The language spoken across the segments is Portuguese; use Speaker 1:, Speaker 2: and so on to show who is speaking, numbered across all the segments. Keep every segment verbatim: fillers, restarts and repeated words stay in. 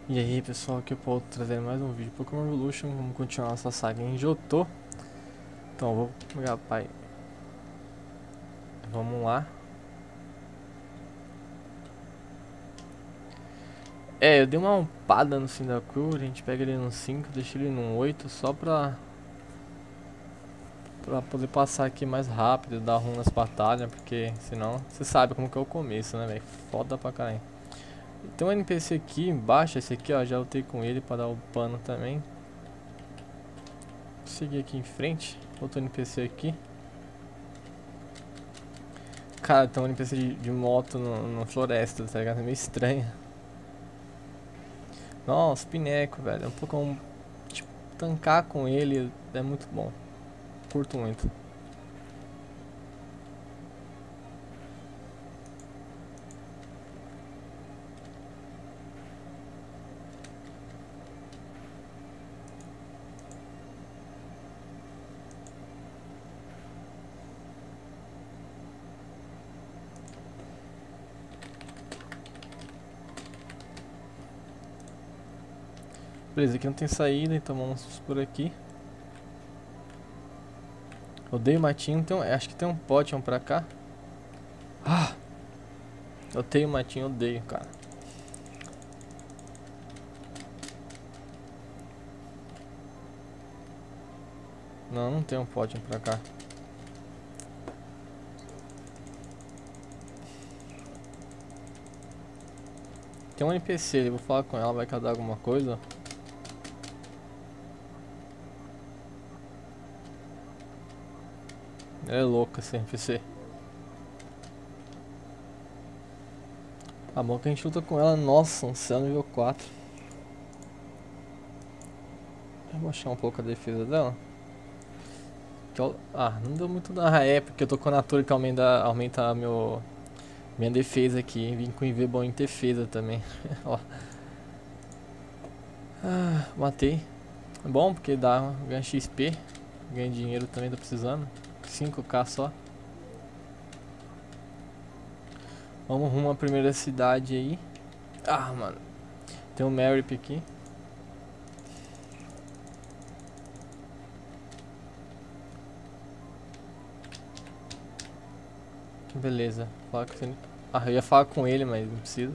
Speaker 1: E aí pessoal, aqui é o Paulo trazendo mais um vídeo Pokémon Evolution. Vamos continuar nossa saga em Johto. Então vou pegar, pai. Vamos lá. É, eu dei uma umpada no Cyndaquil. A gente pega ele no cinco, deixa ele no oito só pra Pra poder passar aqui mais rápido, dar ruim nas batalhas. Porque senão, você sabe como que é o começo, né, velho? Foda pra caralho. Tem um N P C aqui embaixo, esse aqui ó, já lutei com ele pra dar o pano também. Vou seguir aqui em frente. Outro N P C aqui. Cara, tem um N P C de, de moto no, no floresta, tá ligado? É meio estranho. Nossa, Pineco, velho. É um Pokémon. Tipo, tancar com ele é muito bom. Curto muito. Beleza, aqui não tem saída, então vamos por aqui. Odeio matinho, então acho que tem um Potion pra cá. Ah! Odeio matinho, odeio, cara. Não, não tem um Potion pra cá. Tem um N P C ali, vou falar com ela, vai que ela dá alguma coisa. Ela é louca esse N P C. Tá bom que a gente luta com ela. Nossa, um céu nível quatro. Eu vou baixar um pouco a defesa dela. Que eu, ah, não deu muito da. Ah, é, porque eu tô com a Natura que aumenta, aumenta meu, minha defesa aqui. Vim com I V bom em defesa também. Ó. Ah, matei. Bom, porque dá ganha X P. Ganha dinheiro também, tô precisando. cinco K só. Vamos rumo à primeira cidade aí. Ah, mano. Tem um Merip aqui. Beleza. Fala com ele. Ah, eu ia falar com ele, mas não precisa.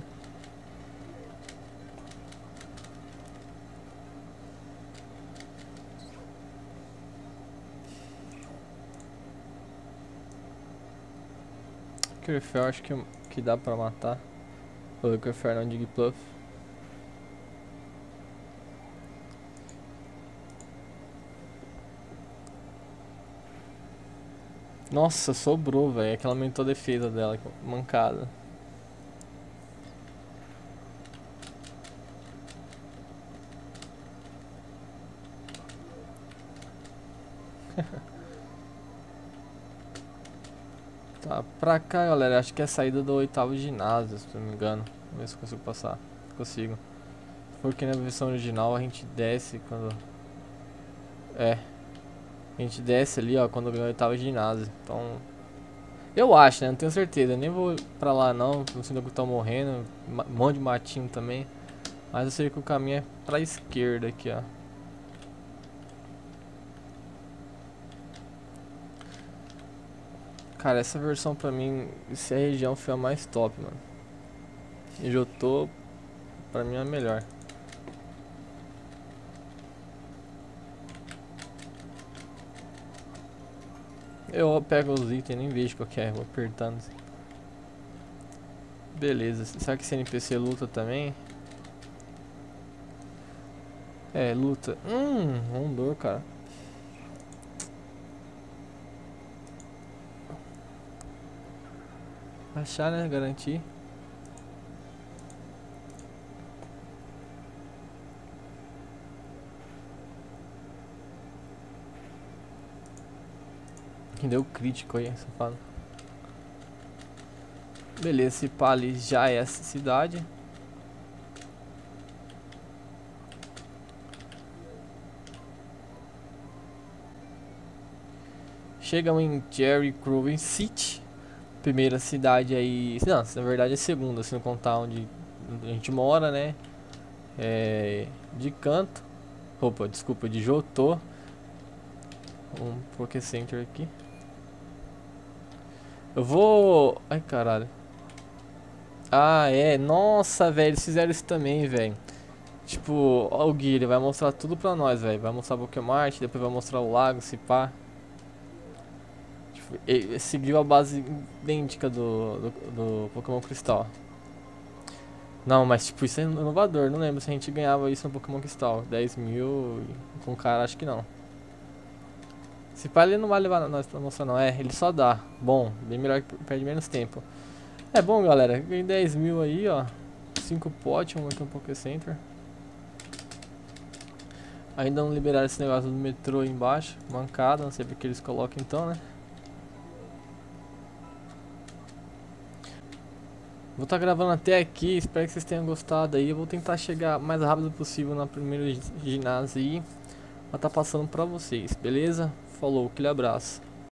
Speaker 1: Curfer, acho que, que dá pra matar. O Curfer não, Digipluff. Nossa, sobrou, velho. É que ela aumentou a defesa dela, mancada. Tá, pra cá, galera. Acho que é a saída do oitavo ginásio, se não me engano. Vamos ver se eu consigo passar. Consigo. Porque na versão original a gente desce quando... É. A gente desce ali, ó, quando ganha o oitavo ginásio. Então... Eu acho, né? Não tenho certeza. Eu nem vou pra lá, não. Não sei que eu tô morrendo. Um monte de matinho também. Mas eu sei que o caminho é pra esquerda aqui, ó. Cara, essa versão pra mim, se a região foi a mais top, mano. E Johto, pra mim é a melhor. Eu pego os itens, nem vejo qual que é, vou apertando. Beleza, será que esse N P C luta também? É, luta. Hum, Rondor, cara. Achar, né? Garantir. Que deu crítico aí, safado. Beleza, esse pá ali já é essa cidade. Chegamos em Jerry Grove City. Primeira cidade aí. Não, na verdade é segunda, se não contar onde a gente mora, né? é, de canto. Opa, desculpa, de Jotô. Um Poké Center aqui. Eu vou... Ai, caralho. Ah, é. Nossa, velho, eles fizeram isso também, velho. Tipo, ó, o Gui, ele vai mostrar tudo pra nós, velho. Vai mostrar o Pokémart, depois vai mostrar o lago, se pá. Tipo, ele seguiu a base idêntica do, do, do Pokémon Cristal. Não, mas tipo, isso é inovador. Não lembro se a gente ganhava isso no Pokémon Cristal. dez mil com o cara, acho que não. Se pá, ele não vai levar nós pra mostrar, não. É, ele só dá. Bom, bem melhor que perde menos tempo. É bom, galera. Ganhei dez mil aí, ó. cinco potes, vamos aqui no Poké Center. Ainda não liberaram esse negócio do metrô aí embaixo. Mancada, não sei porque eles colocam então, né? Vou estar tá gravando até aqui, espero que vocês tenham gostado aí. Eu vou tentar chegar mais rápido possível na primeira ginásio aí. Pra estar tá passando pra vocês, beleza? Falou, aquele abraço.